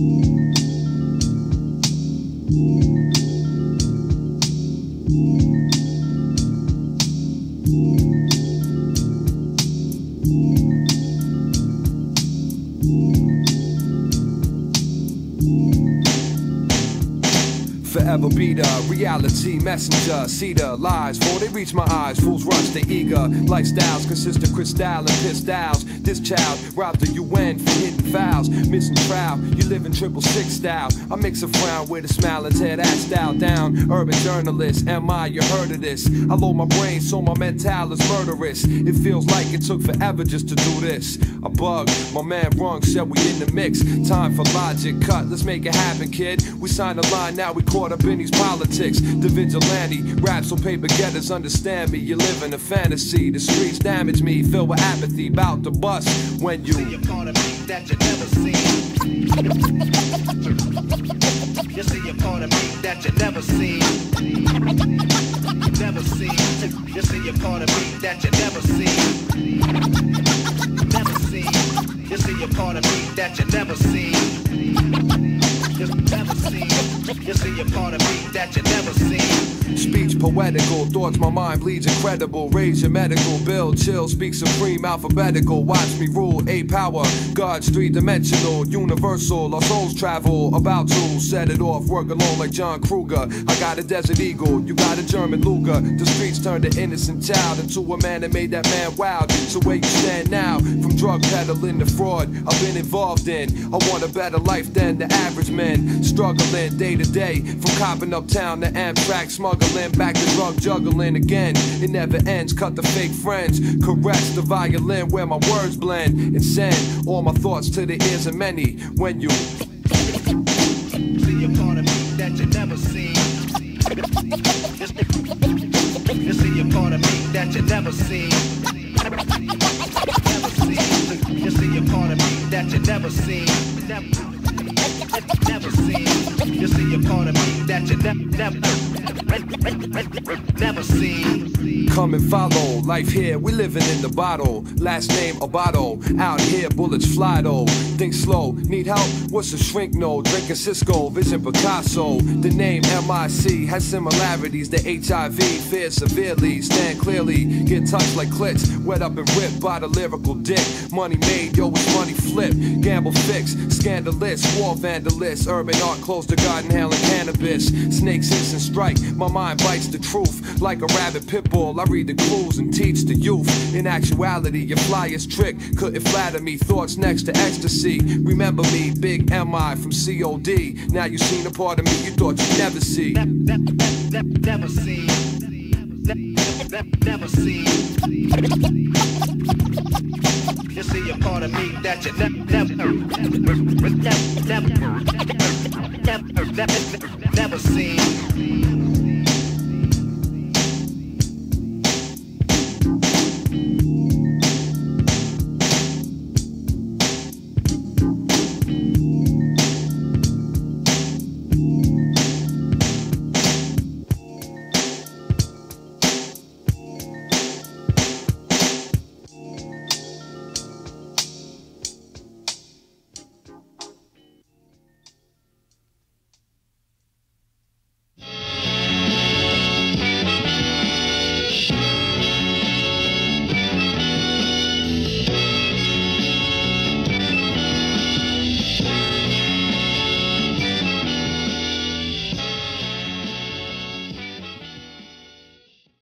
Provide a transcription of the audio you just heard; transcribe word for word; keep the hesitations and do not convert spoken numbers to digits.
Forever be the reality messenger. See the lies before they reach my eyes. Fools rush, they eager. Lifestyles consist of crystal and pistols. This child robbed the U N for hidden fouls. Missing trial, you live in triple six style. I mix a frown with a smile and tear that style down. Urban journalist, am I? You heard of this? I load my brain so my mental is murderous. It feels like it took forever just to do this. A bug, my man Rung said we in the mix. Time for logic cut, let's make it happen, kid. We signed a line, now we caught up in these politics. The vigilante rap so paper getters understand me. You live in a fantasy, the streets damage me. Filled with apathy, bout to bust when you see a part of me that you never seen. You see a part of me that you never seen. Never seen. You see a part of me that you never seen. Never seen. You see a part of me that you never seen. Just never seen. You see a part of me that you never seen. Speech poetical, thoughts my mind bleeds incredible. Raise your medical bill, chill, speak supreme, alphabetical. Watch me rule, A power, God's three-dimensional, universal. Our souls travel, about to set it off. Work alone like John Kruger. I got a Desert Eagle, you got a German Luger. The streets turned an innocent child into a man that made that man wild. So where you stand now, from drug peddling to fraud I've been involved in. I want a better life than the average man. Struggling day to day, from copping uptown to Amtrak, smuggling back to drug juggling again. It never ends, cut the fake friends, caress the violin where my words blend, and send all my thoughts to the ears of many. When you see a part of me that you never seen. You see a part of me that you never seen. Never seen. You see a part of me that you never seen. Never, never seen. You see a part of me that you never, never, never seen. come and follow. Life here, we living in the bottle. Last name Abato. Out here, bullets fly though. Think slow, need help? What's a shrink no? Drinking Cisco, vision Picasso. The name M I C has similarities to H I V. Fear severely, stand clearly. Get touched like clits, wet up and ripped by the lyrical dick. Money made, yo, it's money flip. Gamble fix, scandalous, war vandalist. Urban art close to garden, hailing cannabis. Snakes hiss and strike, my mind bites the truth. Like a rabid pit bull, I read the clues and teach the youth. In actuality, your flyest trick couldn't flatter me. Thoughts next to ecstasy. Remember me, Big M I from C O D. Now you seen a part of me you thought you'd never see. Never seen. Never seen. You see a part of me that you never, never, never, never, never, never seen.